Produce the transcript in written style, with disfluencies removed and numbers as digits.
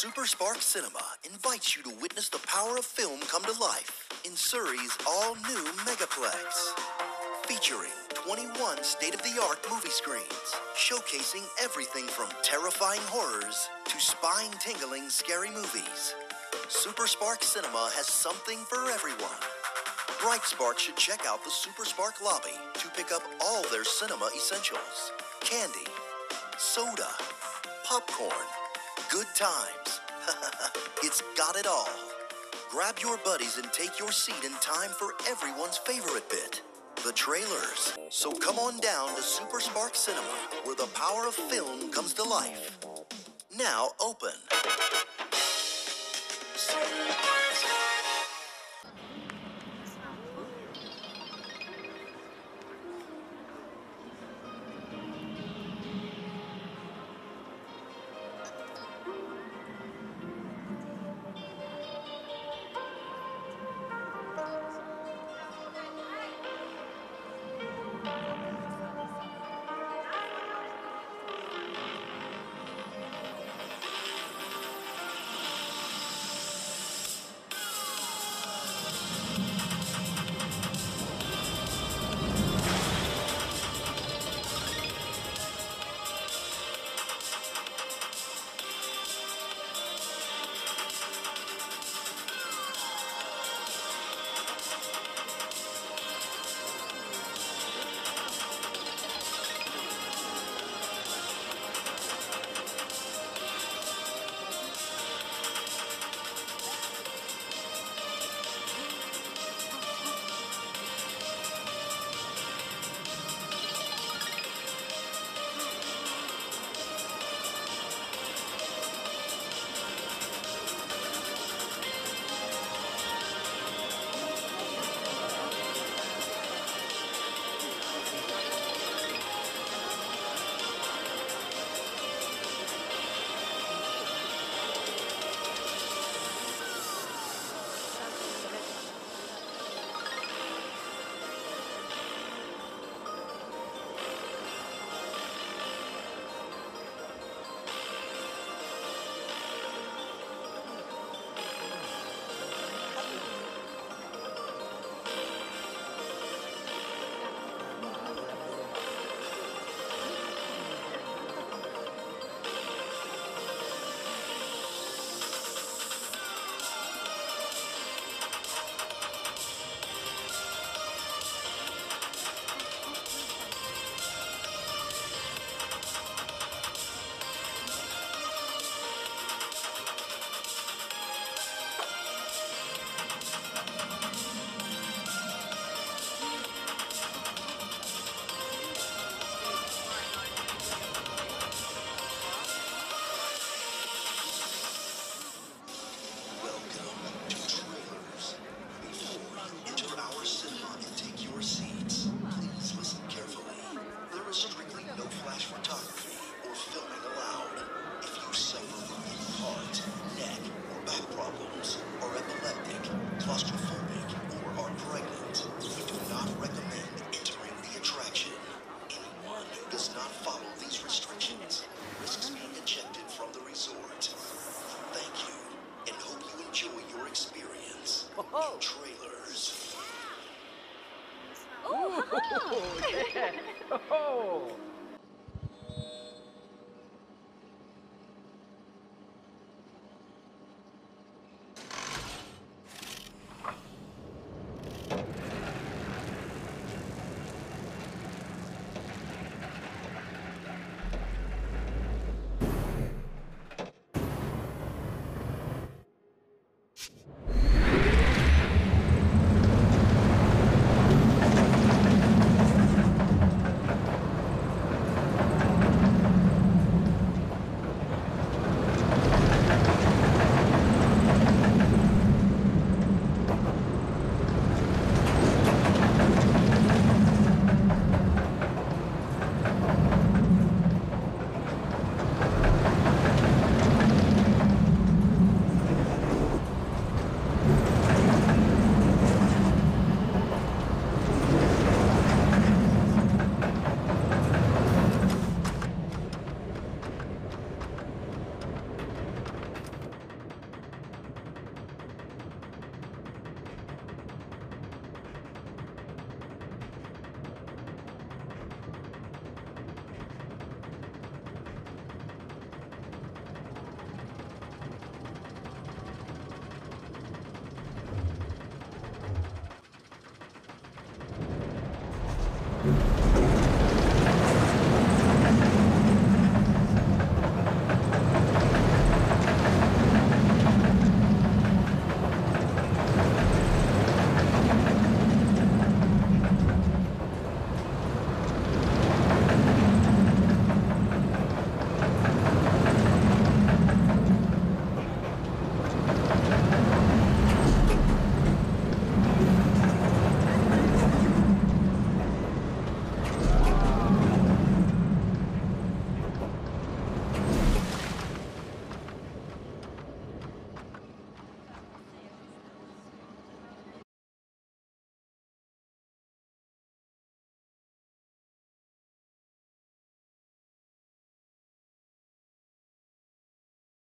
Super Spark Cinema invites you to witness the power of film come to life in Surrey's all-new Megaplex. Featuring 21 state-of-the-art movie screens, showcasing everything from terrifying horrors to spine-tingling scary movies. Super Spark Cinema has something for everyone. Bright Spark should check out the Super Spark lobby to pick up all their cinema essentials. Candy, soda, popcorn, good times. It's got it all. Grab your buddies and take your seat in time for everyone's favorite bit, the trailers. So come on down to Super Spark Cinema, where the power of film comes to life. Now open. Claustrophobic or are pregnant, we do not recommend entering the attraction. Anyone who does not follow these restrictions risks being ejected from the resort. Thank you, and hope you enjoy your experience in trailers. Oh, yeah. Oh.